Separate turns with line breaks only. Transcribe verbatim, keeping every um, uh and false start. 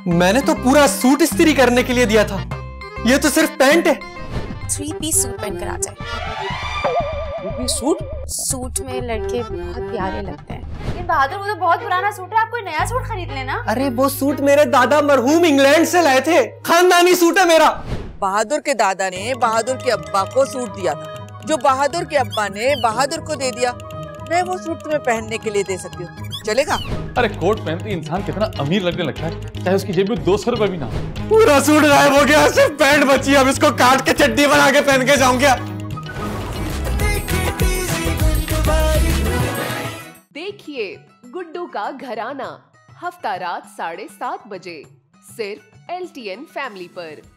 मैंने तो पूरा सूट इस्त्री करने के लिए दिया था, ये तो सिर्फ पैंट है।
थ्री पीस सूट पहन कर आ जाए।
Three piece suit?
सूट में लड़के बहुत प्यारे लगते हैं।
लेकिन बहादुर, वो तो बहुत पुराना सूट है, आप कोई नया सूट खरीद लेना।
अरे वो सूट मेरे दादा मरहूम इंग्लैंड से लाए थे, खानदानी सूट है मेरा।
बहादुर के दादा ने बहादुर के अब्बा को सूट दिया था, जो बहादुर के अब्बा ने बहादुर को दे दिया। मैं वो सूट तुम्हें पहनने के लिए दे सकती हूँ, चलेगा?
अरे कोट पहनते इंसान कितना अमीर लगने लगता है, चाहे उसकी जेब में दो सौ रुपए भी ना हो।
पूरा सूट गायब हो गया, सिर्फ पैंट बची। अब इसको काट के चड्डी बना के पहन के जाऊं क्या?
देखिए गुड्डू का घराना, हफ्ता रात साढ़े सात बजे सिर्फ एल टी एन फैमिली पर।